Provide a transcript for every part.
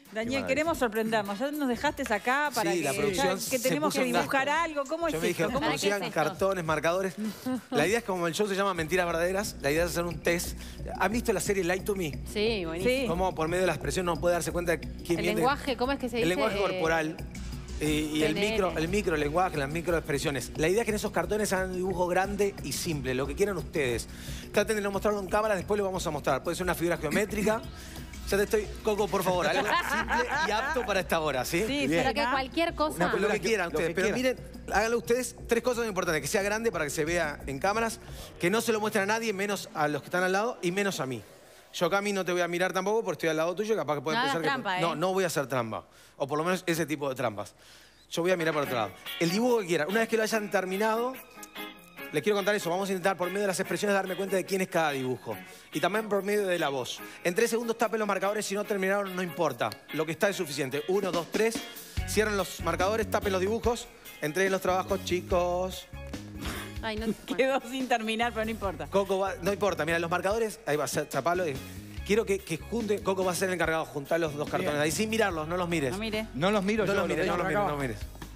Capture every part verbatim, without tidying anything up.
Daniel, queremos sorprendernos. Ya nos dejaste acá para sí, que, la producción que tenemos que dibujar algo. ¿Cómo es Yo me dije, esto? conocían es cartones, marcadores. La idea es como el show se llama Mentiras Verdaderas, la idea es hacer un test. ¿Han visto la serie Lie to Me? Sí, buenísimo. Sí. Cómo por medio de la expresión no puede darse cuenta de quién El viene. lenguaje, ¿cómo es que se dice? El lenguaje Eh, corporal. eh, y el P N L. micro, el micro lenguaje, las microexpresiones. La idea es que en esos cartones hagan un dibujo grande y simple, lo que quieran ustedes. Traten de no mostrarlo en cámara, después lo vamos a mostrar. Puede ser una figura geométrica. Ya te estoy... Coco, por favor, algo simple y apto para esta hora, ¿sí? Sí, Pero que cualquier cosa... Una lo que quieran lo que ustedes. Pero quieran. miren, háganlo ustedes tres cosas muy importantes. Que sea grande para que se vea en cámaras. Que no se lo muestren a nadie, menos a los que están al lado y menos a mí. Yo, Cami, no te voy a mirar tampoco porque estoy al lado tuyo. Capaz que puede No pensar hagas que... trampa, ¿eh? No, no voy a hacer trampa. O por lo menos ese tipo de trampas. Yo voy a mirar por otro lado. El dibujo que quieran. Una vez que lo hayan terminado... Les quiero contar eso. Vamos a intentar por medio de las expresiones darme cuenta de quién es cada dibujo. Y también por medio de la voz. En tres segundos tapen los marcadores. Si no terminaron, no importa. Lo que está es suficiente. Uno, dos, tres. Cierren los marcadores, tapen los dibujos. Entreguen los trabajos, chicos. Ay, no... Quedó sin terminar, pero no importa. Coco va... No importa. Mira, los marcadores... Ahí va a ser, chapalo. Y... Quiero que, que junten... Coco va a ser el encargado de juntar los dos cartones. Bien. Ahí sin mirarlos, no los mires. No mire. No los miro No yo, los mires, no tengo los acá mires, no abajo.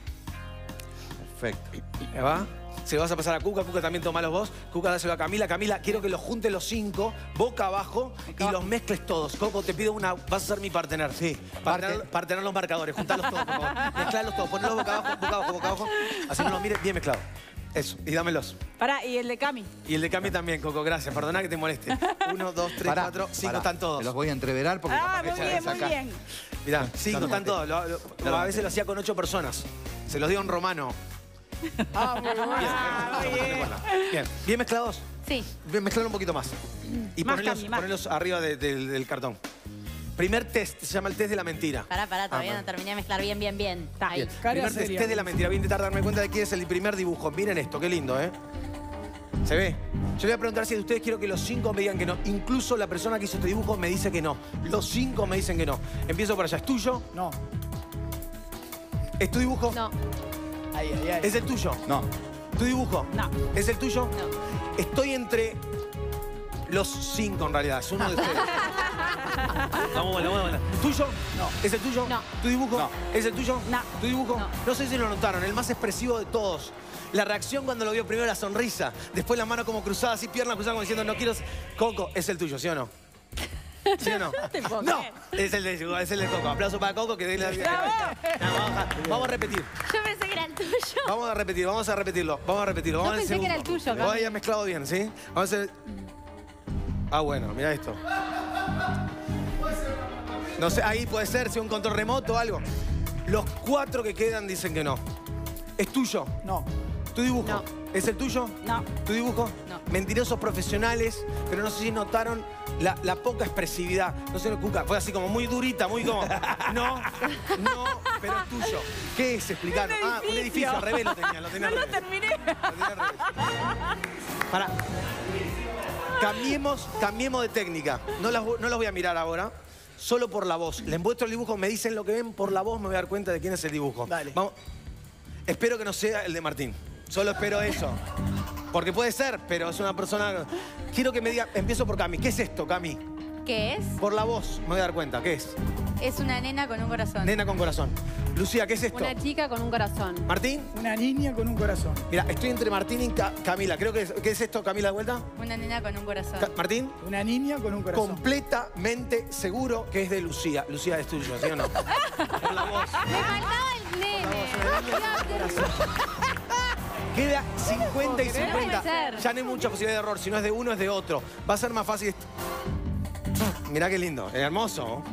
los mires. Perfecto. ¿Me va? Se lo vas a pasar a Cuca, Cuca también tomalos vos. Cuca, dáselo a Camila. Camila, quiero que los juntes los cinco, boca abajo, y los mezcles todos. Coco, te pido una... Vas a ser mi partener. Sí. Partener, partener los marcadores. Juntalos todos, por favor. Mezclalos todos. Ponlos boca abajo, boca abajo, boca abajo. Así no los mires. Bien mezclado. Eso. Y dámelos. Pará, y el de Cami. Y el de Cami también, Coco. Gracias. Perdona que te moleste. Uno, dos, tres, Pará, cuatro, cinco. pará. Están todos. Te los voy a entreverar porque Ah, capaz que muy ya bien, ves muy acá. bien. Mirá, cinco, están todos. Lo- lo- a veces lo hacía con ocho personas. Se los dio en romano. Ah, muy bien. Ah, muy bien. Bien. Bien mezclados. Sí. Bien, mezclalo un poquito más. Y Más, ponelos, Cami, más. ponelos arriba de- del- del cartón. Primer test, se llama el test de la mentira. Pará, pará, todavía Ah, no terminé de mezclar bien, bien, bien. Ahí. Bien. Primer test, test de la mentira. Voy a intentar darme cuenta de quién es el primer dibujo. Miren esto, qué lindo, ¿eh? ¿Se ve? Yo le voy a preguntar si de ustedes quiero que los cinco me digan que no. Incluso la persona que hizo este dibujo me dice que no. Los cinco me dicen que no. Empiezo por allá. ¿Es tuyo? No. ¿Es tu dibujo? No, Ahí, ahí, ahí. ¿Es el tuyo? No. ¿Tu dibujo? No. ¿Es el tuyo? no. Estoy entre los cinco, en realidad. Es uno de ustedes. Vamos, bueno, vamos, bueno. ¿Tuyo? No. ¿Es el tuyo? No. ¿Tu dibujo? No. ¿Es el tuyo? No. ¿Tu dibujo? No. No sé si lo notaron. El más expresivo de todos. La reacción cuando lo vio primero, la sonrisa. Después las manos como cruzadas, así piernas cruzadas, como diciendo, no quiero... Coco, es el tuyo, ¿sí o no? ¿Sí o no? te puedo No, creer. es el de, es el de Coco. Aplauso para Coco, que dé la... No, vamos, a, vamos a repetir. Yo pensé que era el tuyo. Vamos a repetir, vamos a repetirlo. Vamos a repetirlo. Vamos Yo al pensé que era el segundo. tuyo, Vos Cami. hayas mezclado bien, ¿sí? Vamos a hacer... Ah, bueno, mira esto. No sé, ahí puede ser, si un control remoto o algo. Los cuatro que quedan dicen que no. ¿Es tuyo? No. ¿Tu dibujo? No. ¿Es el tuyo? No. ¿Tu dibujo? No. Mentirosos profesionales, pero no sé si notaron la, la poca expresividad. No sé, Cuca, fue así como muy durita, muy como... No, no, pero es tuyo. ¿Qué es? Explicaron. Un Ah, un edificio, edificio. al revés lo tenía, lo tenía No al lo revés. terminé. Lo tenía al revés. Pará. Cambiemos, cambiemos de técnica. No las, no las voy a mirar ahora. Solo por la voz. Les muestro el dibujo, me dicen lo que ven, por la voz me voy a dar cuenta de quién es el dibujo. Dale. Vamos. Espero que no sea el de Martín. Solo espero eso. Porque puede ser, pero es una persona... Quiero que me diga... Empiezo por Cami. ¿Qué es esto, Cami? ¿Qué es? Por la voz me voy a dar cuenta. ¿Qué es? Es una nena con un corazón. Nena con corazón. Lucía, ¿qué es esto? Una chica con un corazón. Martín. Una niña con un corazón. Mira, estoy entre Martín y Ca- Camila. Creo que es... ¿Qué es esto, Camila, de vuelta? Una nena con un corazón. Ca- Martín. Una niña con un corazón. Completamente seguro que es de Lucía. Lucía, es tuyo, ¿sí o no? Por la voz. Me faltaba el nene. Queda cincuenta y No puede cincuenta. ser. Ya no hay mucha posibilidad de error. Si no es de uno, es de otro. Va a ser más fácil. esto. Mirá qué lindo. Es hermoso.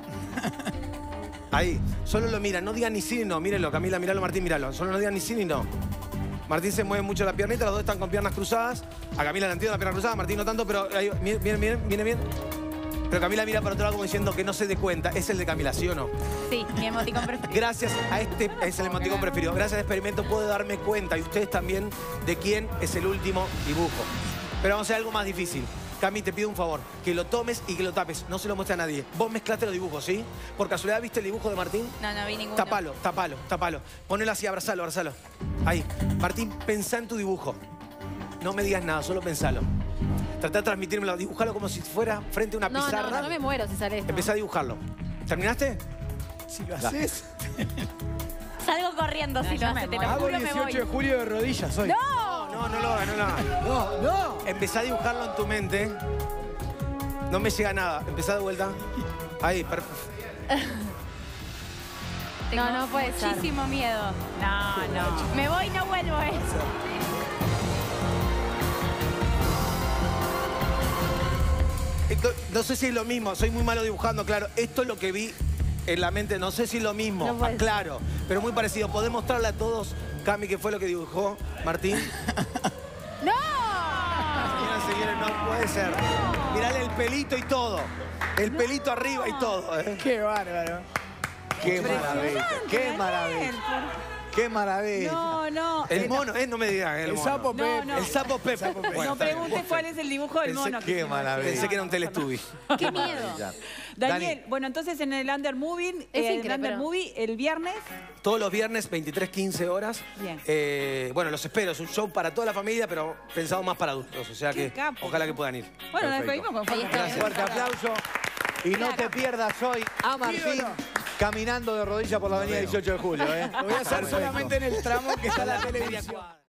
Ahí. Solo lo miran. No digan ni sí ni no. Mírenlo, Camila, míralo, Martín, míralo. Solo no digan ni sí ni no. Martín se mueve mucho la piernita. Los dos están con piernas cruzadas. A Camila la entiendo la pierna cruzada. Martín no tanto, pero ahí, miren, miren, miren, viene bien. Pero Camila mira para otro lado como diciendo que no se dé cuenta. Es el de Camila, ¿sí o no? Sí, mi emoticón preferido. Gracias a este, es el emoticón preferido. Gracias al experimento puedo darme cuenta, y ustedes también, de quién es el último dibujo. Pero vamos a hacer algo más difícil. Cami, te pido un favor, que lo tomes y que lo tapes. No se lo muestre a nadie. Vos mezclaste los dibujos, ¿sí? ¿Por casualidad viste el dibujo de Martín? No, no vi ninguno. Tapalo, tapalo, tapalo. Ponelo así, abrazalo, abrazalo. Ahí. Martín, pensá en tu dibujo. No me digas nada, solo pensalo. Tratá de transmitírmelo, dibujalo como si fuera frente a una No, pizarra. no, no me muero si sale esto. Empezá a dibujarlo. ¿Terminaste? Si lo haces, Salgo corriendo si yo lo me hace, te lo muero. hago juro, el me dieciocho de voy. julio de rodillas hoy. ¡No! No, no lo hagas, no lo hagas. No, no. Empezá a dibujarlo en tu mente. No me llega nada. Empezá de vuelta. Ahí, perfecto. No, no puede ser. Muchísimo miedo. No, no. Me voy y no vuelvo, eh. Esto- no sé si es lo mismo, soy muy malo dibujando, claro. Esto es lo que vi en la mente, no sé si es lo mismo, No puede ah, claro, pero muy parecido. ¿Podés mostrarle a todos, Cami, qué fue lo que dibujó Martín? ¡No! Miren, señores, no puede ser. Mirale el pelito y todo. El pelito arriba y todo. ¿eh? Qué bárbaro. Qué maravilla, qué maravilla, qué maravilla. No, no. El mono, ¿eh? No me digan, el, El mono. sapo No, Pepe. no. El sapo Pepe. sapo Pepe. Bueno, No está bien. preguntes cuál es el dibujo del Pensé mono. que- que Qué hicimos. maravilla. Pensé que era un Teletubby. ¡Qué miedo! Daniel, bueno, entonces en el Under Movie, Es eh, el increíble, Under pero- Movie, el viernes. Todos los viernes, veintitrés, quince horas. Bien. Eh, bueno, los espero. Es un show para toda la familia, pero pensado más para adultos. O sea Qué que capo. ojalá que puedan ir. Bueno, nos Perfecto. despedimos con Ahí está. Un fuerte aplauso. Y no te pierdas hoy a Martín Ídolo. caminando de rodillas por la avenida dieciocho de julio. ¿eh? Lo voy a hacer solamente en el tramo que está la televisión.